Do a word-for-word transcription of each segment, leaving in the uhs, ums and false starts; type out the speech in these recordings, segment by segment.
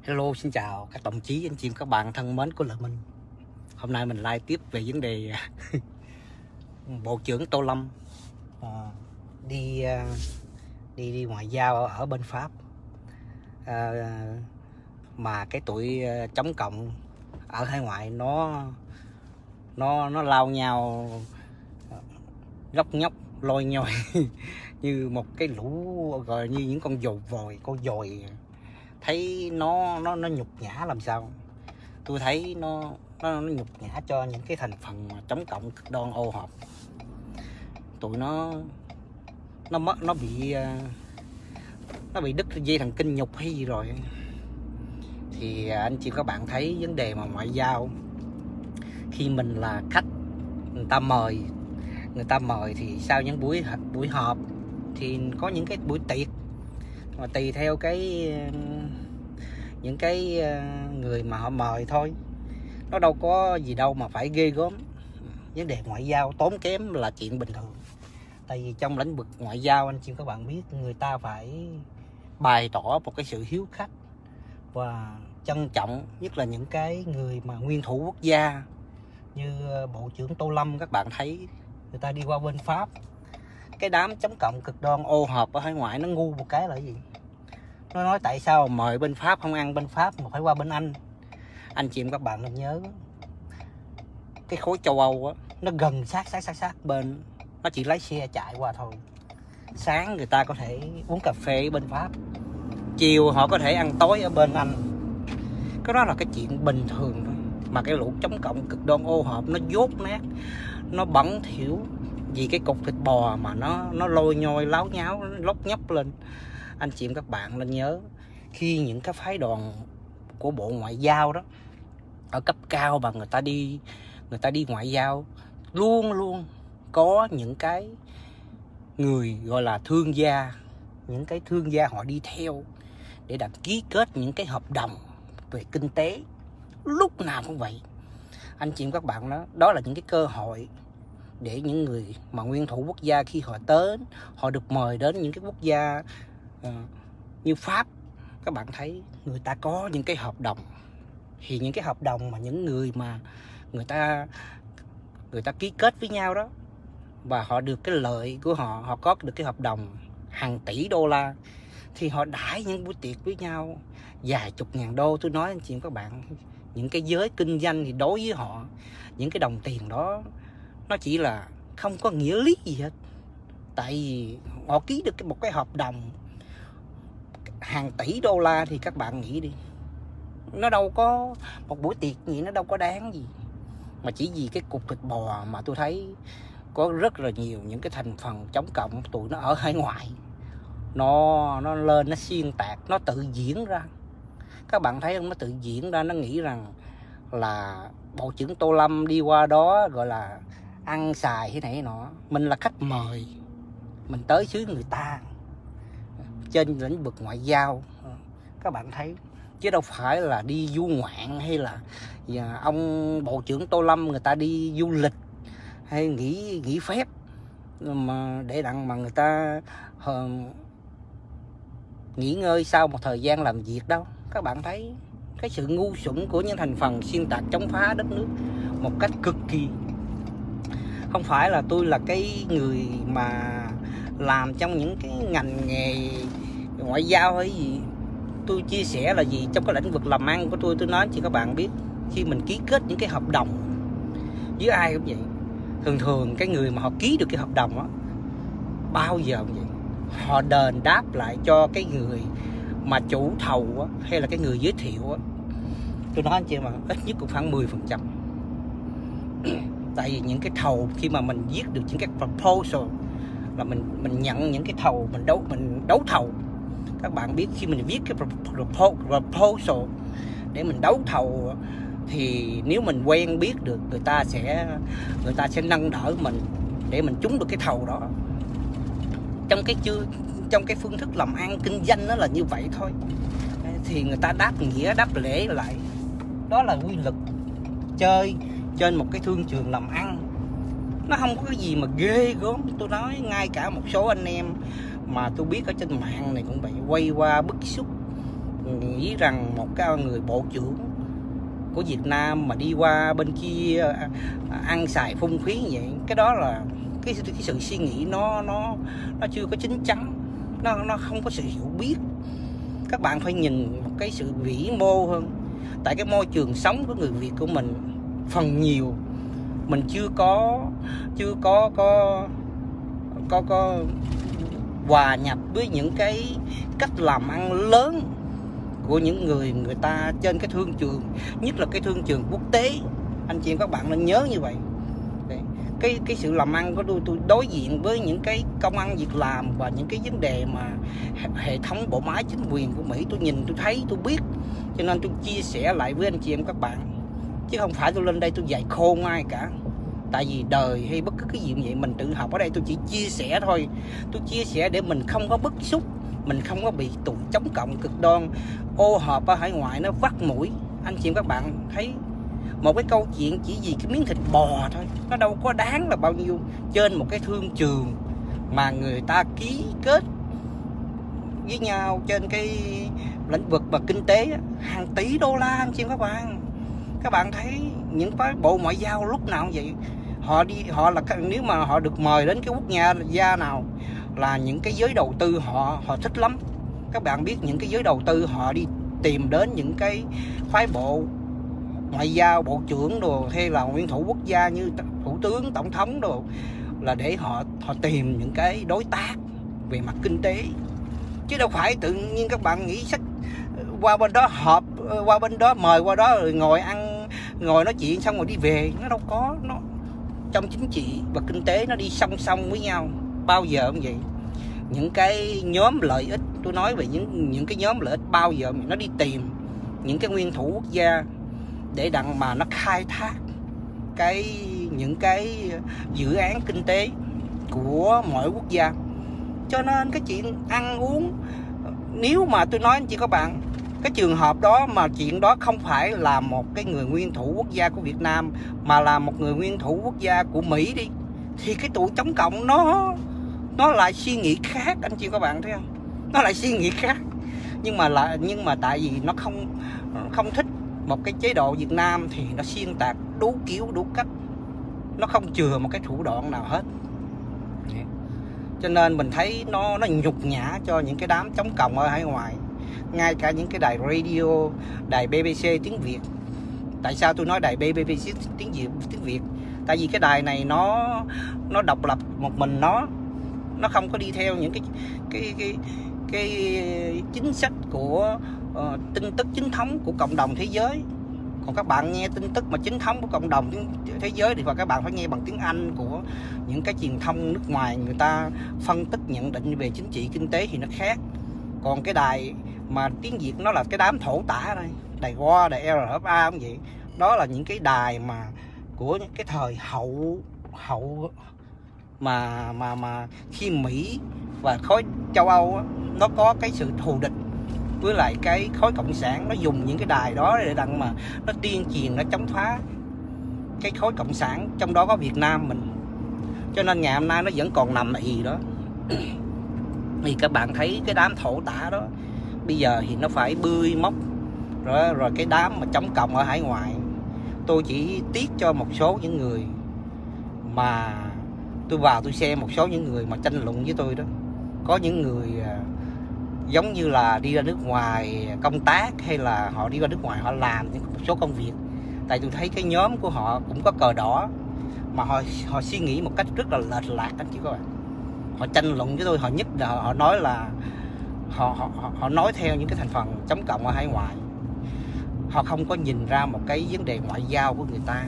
Hello, xin chào các đồng chí, anh chị, các bạn thân mến của Lợi Minh. Hôm nay mình live tiếp về vấn đề Bộ trưởng Tô Lâm à, đi đi đi ngoại giao ở, ở bên Pháp, à, mà cái tụi chống cộng ở hải ngoại nó nó nó lao nhau góc nhóc lôi nhoi như một cái lũ, gọi như những con dồi vòi con dồi. Thấy nó nó nó nhục nhã làm sao. Tôi thấy nó nó, nó nhục nhã cho những cái thành phần mà chống cộng cực đoan ô hợp. Tụi nó nó mất nó bị nó bị đứt dây thần kinh nhục hay gì rồi. Thì anh chị các bạn thấy vấn đề mà ngoại giao, khi mình là khách, người ta mời người ta mời thì sau những buổi buổi họp thì có những cái buổi tiệc mà tùy theo cái những cái người mà họ mời thôi, nó đâu có gì đâu mà phải ghê gớm. Vấn đề ngoại giao tốn kém là chuyện bình thường, tại vì trong lĩnh vực ngoại giao anh chị các bạn biết, người ta phải bày tỏ một cái sự hiếu khách và trân trọng, nhất là những cái người mà nguyên thủ quốc gia như Bộ trưởng Tô Lâm. Các bạn thấy người ta đi qua bên Pháp, cái đám chống cộng cực đoan ô hợp ở hải ngoại nó ngu một cái là gì? Nó nói tại sao mời bên Pháp không ăn bên Pháp mà phải qua bên Anh. Anh chị em các bạn nên nhớ, cái khối châu Âu á, nó gần sát sát sát sát bên, nó chỉ lái xe chạy qua thôi. Sáng người ta có thể uống cà phê ở bên Pháp, chiều họ có thể ăn tối ở bên Anh. Cái đó là cái chuyện bình thường thôi. Mà cái lũ chống cộng cực đoan ô hợp nó dốt nát, nó bẩn thỉu vì cái cục thịt bò mà nó nó lôi nhoi láo nháo, nó lóc nhóc lên. Anh chị em các bạn nên nhớ, khi những cái phái đoàn của Bộ Ngoại giao đó ở cấp cao mà người ta đi người ta đi ngoại giao, luôn luôn có những cái người gọi là thương gia, những cái thương gia họ đi theo để đặt ký kết những cái hợp đồng về kinh tế, lúc nào cũng vậy. Anh chị em các bạn, đó đó là những cái cơ hội để những người mà nguyên thủ quốc gia khi họ tới, họ được mời đến những cái quốc gia uh, như Pháp. Các bạn thấy người ta có những cái hợp đồng, thì những cái hợp đồng mà những người mà người ta người ta ký kết với nhau đó, và họ được cái lợi của họ, họ có được cái hợp đồng hàng tỷ đô la, thì họ đãi những buổi tiệc với nhau vài chục ngàn đô. Tôi nói anh chị các bạn, những cái giới kinh doanh thì đối với họ, những cái đồng tiền đó nó chỉ là không có nghĩa lý gì hết. Tại vì họ ký được một cái hợp đồng hàng tỷ đô la thì các bạn nghĩ đi, nó đâu có một buổi tiệc gì, nó đâu có đáng gì. Mà chỉ vì cái cục thịt bò mà tôi thấy có rất là nhiều những cái thành phần chống cộng, tụi nó ở hải ngoại, nó nó lên nó xuyên tạc, nó tự diễn ra. Các bạn thấy không? Nó tự diễn ra, nó nghĩ rằng là Bộ trưởng Tô Lâm đi qua đó gọi là ăn xài thế này nọ. Mình là khách mời, mình tới xứ người ta trên lĩnh vực ngoại giao, các bạn thấy, chứ đâu phải là đi du ngoạn hay là ông Bộ trưởng Tô Lâm người ta đi du lịch hay nghỉ nghỉ phép mà để đặng mà người ta uh, nghỉ ngơi sau một thời gian làm việc đâu. Các bạn thấy cái sự ngu xuẩn của những thành phần xuyên tạc chống phá đất nước một cách cực kỳ. Không phải là tôi là cái người mà làm trong những cái ngành nghề ngoại giao hay gì, tôi chia sẻ là gì trong cái lĩnh vực làm ăn của tôi. Tôi nói cho các bạn biết, khi mình ký kết những cái hợp đồng với ai cũng vậy, thường thường cái người mà họ ký được cái hợp đồng đó, bao giờ cũng vậy, họ đền đáp lại cho cái người mà chủ thầu đó, hay là cái người giới thiệu đó. Tôi nói anh chị mà ít nhất cũng khoảng mười phần trăm. Tại vì những cái thầu, khi mà mình viết được những cái proposal, là mình mình nhận những cái thầu, mình đấu mình đấu thầu. Các bạn biết, khi mình viết cái proposal để mình đấu thầu, thì nếu mình quen biết được, người ta sẽ người ta sẽ nâng đỡ mình để mình trúng được cái thầu đó. Trong cái chưa trong cái phương thức làm ăn kinh doanh nó là như vậy thôi, thì người ta đáp nghĩa đáp lễ lại. Đó là quy luật chơi trên một cái thương trường làm ăn, nó không có cái gì mà ghê gớm. Tôi nói ngay cả một số anh em mà tôi biết ở trên mạng này cũng vậy, quay qua bức xúc nghĩ rằng một cái người bộ trưởng của Việt Nam mà đi qua bên kia ăn xài phung phí như vậy, cái đó là cái, cái sự suy nghĩ nó nó nó chưa có chín chắn, nó nó không có sự hiểu biết. Các bạn phải nhìn một cái sự vĩ mô hơn. Tại cái môi trường sống của người Việt của mình phần nhiều mình chưa có chưa có có có có hòa nhập với những cái cách làm ăn lớn của những người người ta trên cái thương trường, nhất là cái thương trường quốc tế. Anh chị em các bạn nên nhớ như vậy. Cái cái sự làm ăn của tôi tôi đối diện với những cái công ăn việc làm và những cái vấn đề mà hệ thống bộ máy chính quyền của Mỹ, tôi nhìn tôi thấy tôi biết, cho nên tôi chia sẻ lại với anh chị em các bạn, chứ không phải tôi lên đây tôi dạy khôn ai cả. Tại vì đời hay bất cứ cái gì vậy mình tự học ở đây, tôi chỉ chia sẻ thôi. Tôi chia sẻ để mình không có bức xúc, mình không có bị tụi chống cộng cực đoan ô hợp ở hải ngoại nó vắt mũi. Anh chị em các bạn thấy một cái câu chuyện chỉ vì cái miếng thịt bò thôi, nó đâu có đáng là bao nhiêu trên một cái thương trường mà người ta ký kết với nhau trên cái lĩnh vực và kinh tế hàng tỷ đô la. Anh chị em các bạn, các bạn thấy những cái bộ ngoại giao lúc nào vậy, họ đi họ là nếu mà họ được mời đến cái quốc gia nào là những cái giới đầu tư họ họ thích lắm. Các bạn biết những cái giới đầu tư họ đi tìm đến những cái phái bộ ngoại giao, bộ trưởng đồ hay là nguyên thủ quốc gia như thủ tướng, tổng thống đồ, là để họ họ tìm những cái đối tác về mặt kinh tế, chứ đâu phải tự nhiên các bạn nghĩ sách qua bên đó họp, qua bên đó mời qua đó rồi ngồi ăn ngồi nói chuyện xong rồi đi về. Nó đâu có. Nó trong chính trị và kinh tế nó đi song song với nhau, bao giờ cũng vậy. Những cái nhóm lợi ích, tôi nói về những những cái nhóm lợi ích bao giờ nó đi tìm những cái nguyên thủ quốc gia để đặng mà nó khai thác cái những cái dự án kinh tế của mỗi quốc gia. Cho nên cái chuyện ăn uống, nếu mà tôi nói anh chị các bạn, cái trường hợp đó mà chuyện đó không phải là một cái người nguyên thủ quốc gia của Việt Nam mà là một người nguyên thủ quốc gia của Mỹ đi, thì cái tụi chống cộng nó nó lại suy nghĩ khác. Anh chị các bạn thấy không? Nó lại suy nghĩ khác. Nhưng mà là nhưng mà tại vì nó không không thích một cái chế độ Việt Nam thì nó xuyên tạc đủ kiểu đủ cách, nó không chừa một cái thủ đoạn nào hết. Cho nên mình thấy nó nó nhục nhã cho những cái đám chống cộng ở hải ngoại, ngay cả những cái đài radio, đài bê bê xê tiếng Việt. Tại sao tôi nói đài bê bê xê tiếng Việt tiếng Việt? Tại vì cái đài này nó nó độc lập một mình nó, nó không có đi theo những cái cái cái cái chính sách của uh, tin tức chính thống của cộng đồng thế giới. Còn các bạn nghe tin tức mà chính thống của cộng đồng thế giới thì các bạn phải nghe bằng tiếng Anh của những cái truyền thông nước ngoài, người ta phân tích nhận định về chính trị kinh tế thì nó khác. Còn cái đài mà tiếng Việt nó là cái đám thổ tả đây, đài Go, đài rờ ép a cũng vậy. Đó là những cái đài mà của những cái thời hậu hậu mà mà mà khi Mỹ và khối châu Âu á, nó có cái sự thù địch với lại cái khối cộng sản, nó dùng những cái đài đó để đặng mà nó tuyên truyền, nó chống phá cái khối cộng sản, trong đó có Việt Nam mình. Cho nên ngày hôm nay nó vẫn còn nằm ì đó. Thì các bạn thấy cái đám thổ tả đó bây giờ thì nó phải bươi móc rồi, rồi cái đám mà chống cộng ở hải ngoại. Tôi chỉ tiếc cho một số những người mà tôi vào tôi xem một số những người mà tranh luận với tôi đó. Có những người giống như là đi ra nước ngoài công tác, hay là họ đi ra nước ngoài họ làm những một số công việc. Tại tôi thấy cái nhóm của họ cũng có cờ đỏ, mà họ họ suy nghĩ một cách rất là lệch lạc anh chị các bạn. Họ tranh luận với tôi, họ nhất là họ nói là họ họ họ nói theo những cái thành phần chống cộng ở hải ngoại. Họ không có nhìn ra một cái vấn đề ngoại giao của người ta.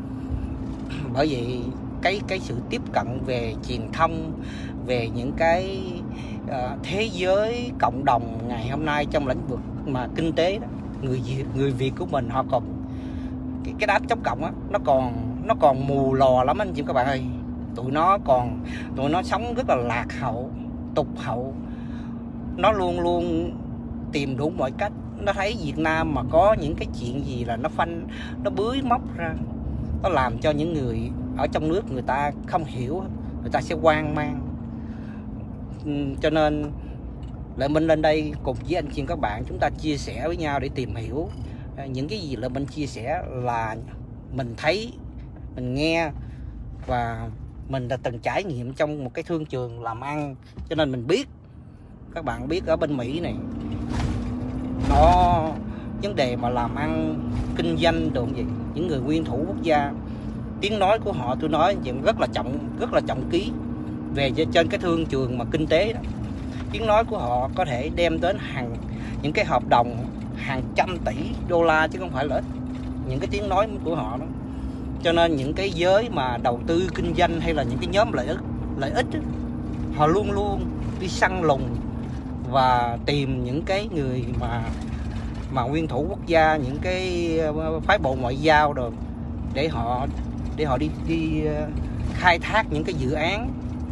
Bởi vì cái cái sự tiếp cận về truyền thông, về những cái uh, thế giới cộng đồng ngày hôm nay trong lĩnh vực mà kinh tế đó, người Việt người Việt của mình họ còn cái cái đám chống cộng á, nó còn nó còn mù lò lắm anh chị các bạn ơi. Tụi nó còn tụi nó sống rất là lạc hậu, tục hậu. Nó luôn luôn tìm đủ mọi cách. Nó thấy Việt Nam mà có những cái chuyện gì là nó phanh, nó bới móc ra, nó làm cho những người ở trong nước người ta không hiểu, người ta sẽ hoang mang. Cho nên Lợi Minh lên đây cùng với anh chị các bạn chúng ta chia sẻ với nhau để tìm hiểu những cái gì Lợi Minh chia sẻ là mình thấy, mình nghe và mình đã từng trải nghiệm trong một cái thương trường làm ăn, cho nên mình biết. Các bạn biết ở bên Mỹ này nó vấn đề mà làm ăn kinh doanh đồ gì, những người nguyên thủ quốc gia, tiếng nói của họ tôi nói chuyện rất là trọng, rất là trọng ký về trên cái thương trường mà kinh tế đó. Tiếng nói của họ có thể đem đến hàng những cái hợp đồng hàng trăm tỷ đô la chứ không phải là ít, những cái tiếng nói của họ đó. Cho nên những cái giới mà đầu tư kinh doanh hay là những cái nhóm lợi ích lợi ích đó, họ luôn luôn đi săn lùng và tìm những cái người mà mà nguyên thủ quốc gia, những cái phái bộ ngoại giao rồi để họ để họ đi đi khai thác những cái dự án.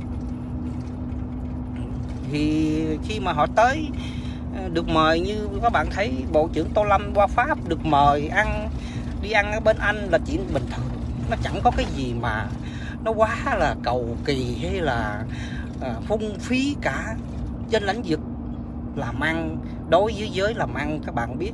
Thì khi mà họ tới được mời, như các bạn thấy Bộ trưởng Tô Lâm qua Pháp được mời ăn, đi ăn ở bên Anh là chuyện bình thường, nó chẳng có cái gì mà nó quá là cầu kỳ hay là uh, phung phí cả. Trên lĩnh vực làm ăn, đối với giới làm ăn các bạn biết,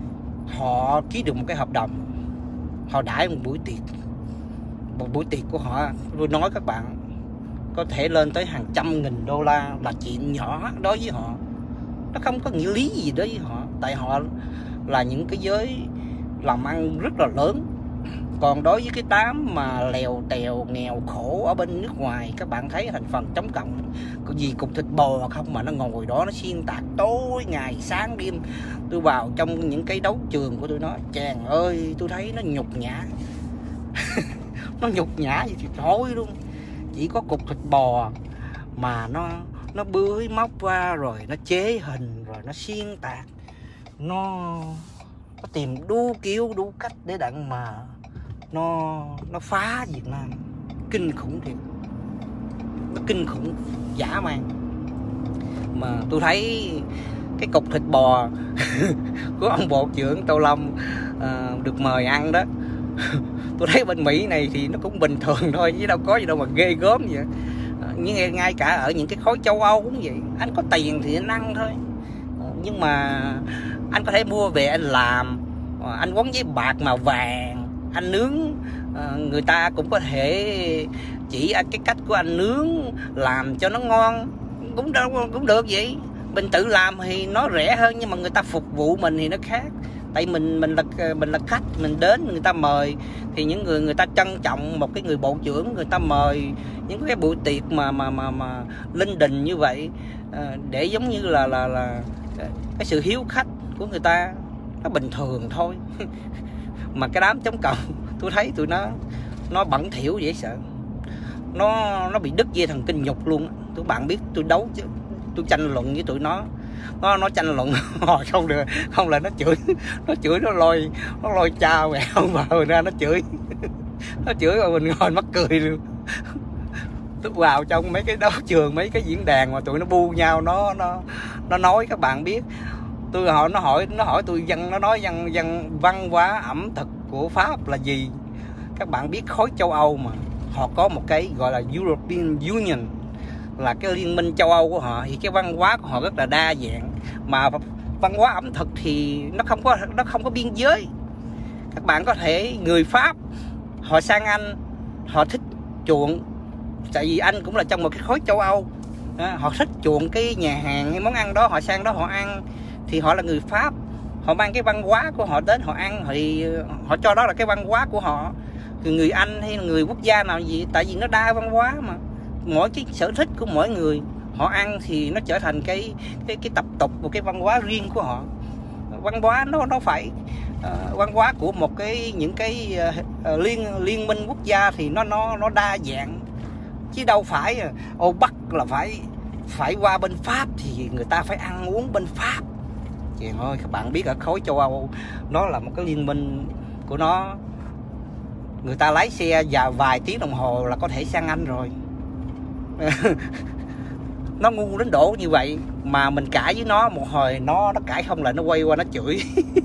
họ ký được một cái hợp đồng, họ đãi một buổi tiệc, một buổi tiệc của họ tôi nói các bạn có thể lên tới hàng trăm nghìn đô la là chuyện nhỏ đối với họ, nó không có nghĩa lý gì đối với họ, tại họ là những cái giới làm ăn rất là lớn. Còn đối với cái đám mà lèo tèo nghèo khổ ở bên nước ngoài, các bạn thấy thành phần chống cộng có gì cục thịt bò không mà nó ngồi đó nó xuyên tạc tối ngày sáng đêm. Tôi vào trong những cái đấu trường của tôi nói chàng ơi, tôi thấy nó nhục nhã nó nhục nhã gì thì thôi luôn. Chỉ có cục thịt bò mà nó nó bưới móc qua rồi nó chế hình rồi nó xuyên tạc, nó nó tìm đu kiểu đủ cách để đặng mà nó nó phá Việt Nam. Kinh khủng thiệt, nó kinh khủng dã man. Mà tôi thấy cái cục thịt bò của ông Bộ trưởng Tô Lâm à, được mời ăn đó tôi thấy bên Mỹ này thì nó cũng bình thường thôi, chứ đâu có gì đâu mà ghê gớm vậy. À, nhưng ngay cả ở những cái khối châu Âu cũng vậy, anh có tiền thì anh ăn thôi. À, nhưng mà anh có thể mua về anh làm, à, anh quấn giấy bạc màu vàng anh nướng, à, người ta cũng có thể chỉ cái cách của anh nướng làm cho nó ngon, cũng đâu cũng được vậy. Mình tự làm thì nó rẻ hơn, nhưng mà người ta phục vụ mình thì nó khác. Tại mình mình là mình là khách, mình đến người ta mời thì những người người ta trân trọng một cái người bộ trưởng, người ta mời những cái buổi tiệc mà mà mà mà linh đình như vậy, à, để giống như là là là cái sự hiếu khách của người ta, nó bình thường thôi. Mà cái đám chống cộng tôi thấy tụi nó nó bẩn thỉu dễ sợ, nó nó bị đứt dây thần kinh nhục luôn. Tụi bạn biết tôi đấu chứ, tôi tranh luận với tụi nó, nó nó tranh luận hồi không được, không là nó chửi, nó chửi nó lôi nó lôi cha mẹ ông bà mình ra nó chửi nó chửi mà mình ngồi mắc cười luôn. Tôi vào trong mấy cái đấu trường, mấy cái diễn đàn mà tụi nó bu nhau, nó nó nó nói các bạn biết. Tôi hỏi nó hỏi nó hỏi tôi văn, nó nói văn văn văn hóa ẩm thực của Pháp là gì. Các bạn biết khối châu Âu mà họ có một cái gọi là European Union, là cái liên minh châu Âu của họ, thì cái văn hóa của họ rất là đa dạng, mà văn hóa ẩm thực thì nó không có nó không có biên giới. Các bạn có thể người Pháp họ sang Anh, họ thích chuộng, tại vì Anh cũng là trong một cái khối châu Âu, họ thích chuộng cái nhà hàng hay món ăn đó, họ sang đó họ ăn, thì họ là người Pháp, họ mang cái văn hóa của họ đến họ ăn, thì họ cho đó là cái văn hóa của họ. Thì người Anh hay người quốc gia nào gì, tại vì nó đa văn hóa mà, mỗi cái sở thích của mỗi người họ ăn thì nó trở thành cái cái cái tập tục, một cái văn hóa riêng của họ. Văn hóa nó nó phải uh, văn hóa của một cái những cái uh, liên liên minh quốc gia thì nó nó nó đa dạng, chứ đâu phải ô Bắc là phải phải qua bên Pháp thì người ta phải ăn uống bên Pháp. Chị ơi, các bạn biết ở khối châu Âu nó là một cái liên minh của nó, người ta lái xe và vài tiếng đồng hồ là có thể sang Anh rồi. Nó ngu đến độ như vậy mà mình cãi với nó một hồi, nó nó cãi không lại, nó quay qua nó chửi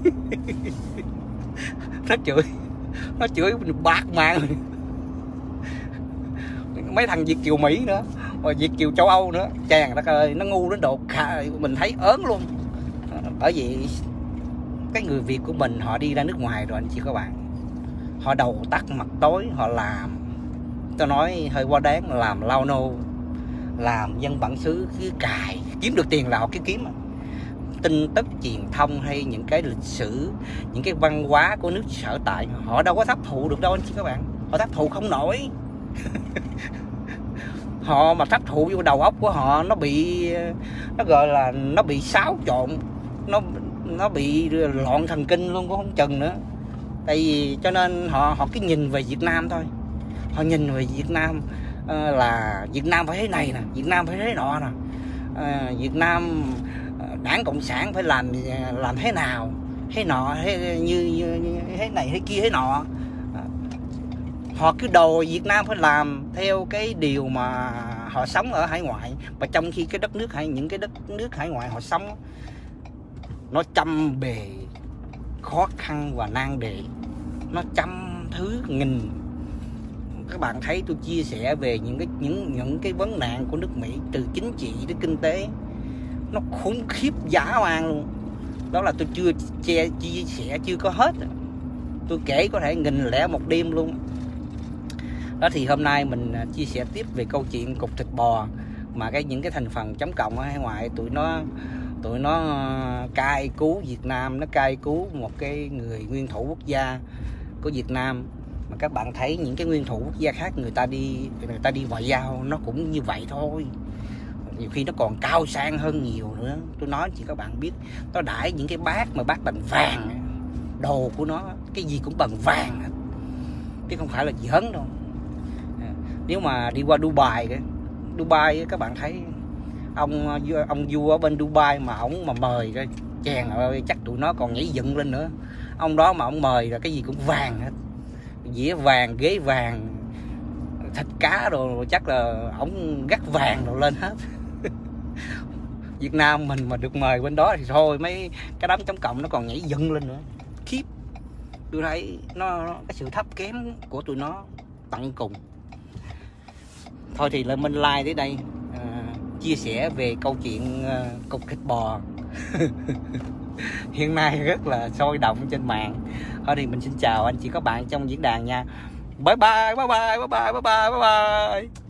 nó chửi nó chửi mình bạc mạng. Mấy thằng Việt kiều Mỹ nữa rồi Việt kiều châu Âu nữa, chàng đất ơi, nó ngu đến độ mình thấy ớn luôn. Bởi vì cái người Việt của mình họ đi ra nước ngoài rồi anh chị các bạn, họ đầu tắt mặt tối, họ làm, tôi nói hơi quá đáng, làm lao nô, làm dân bản xứ cứ cài, kiếm được tiền là họ cứ kiếm. Tin tức truyền thông hay những cái lịch sử, những cái văn hóa của nước sở tại, họ đâu có hấp thụ được đâu anh chị các bạn, họ hấp thụ không nổi. Họ mà hấp thụ vô đầu óc của họ nó bị, nó gọi là nó bị xáo trộn, nó nó bị loạn thần kinh luôn cũng không chừng nữa. Tại vì cho nên họ họ cứ nhìn về Việt Nam thôi, họ nhìn về Việt Nam uh, là Việt Nam phải thế này nè, Việt Nam phải thế nọ nè, uh, Việt Nam Đảng Cộng sản phải làm làm thế nào, thế nọ, thế như, như, như thế này thế kia thế nọ. Họ cứ đòi Việt Nam phải làm theo cái điều mà họ sống ở hải ngoại, và trong khi cái đất nước hay những cái đất nước hải ngoại họ sống nó trăm bề khó khăn và nan đề, nó trăm thứ nghìn. Các bạn thấy tôi chia sẻ về những cái những những cái vấn nạn của nước Mỹ, từ chính trị đến kinh tế, nó khủng khiếp dã man luôn. Đó là tôi chưa che chia sẻ chưa có hết, tôi kể có thể nghìn lẻ một đêm luôn. Đó thì hôm nay mình chia sẻ tiếp về câu chuyện cục thịt bò mà cái những cái thành phần chống cộng ở hải ngoại tụi nó tụi nó cai cứu Việt Nam, nó cai cứu một cái người nguyên thủ quốc gia của Việt Nam. Mà các bạn thấy những cái nguyên thủ quốc gia khác người ta đi người ta đi ngoại giao nó cũng như vậy thôi, nhiều khi nó còn cao sang hơn nhiều nữa. Tôi nói chỉ các bạn biết, nó đãi những cái bát mà bát bằng vàng, đồ của nó cái gì cũng bằng vàng chứ không phải là giỡn đâu. Nếu mà đi qua Dubai, Dubai các bạn thấy ông ông vua ở bên Dubai mà ổng mà mời cái chèn ơi chắc tụi nó còn nhảy dựng lên nữa. Ông đó mà ông mời là cái gì cũng vàng hết, dĩa vàng, ghế vàng, thịt cá đồ chắc là ổng gắt vàng đồ lên hết. Việt Nam mình mà được mời bên đó thì thôi, mấy cái đám chống cộng nó còn nhảy dựng lên nữa, khiếp. Tôi thấy nó, nó cái sự thấp kém của tụi nó tận cùng. Thôi thì là mình like tới đây, à, chia sẻ về câu chuyện à, cục thịt bò hiện nay rất là sôi động trên mạng. Thôi thì mình xin chào anh chị các bạn trong diễn đàn nha. Bye bye bye bye bye bye bye bye bye.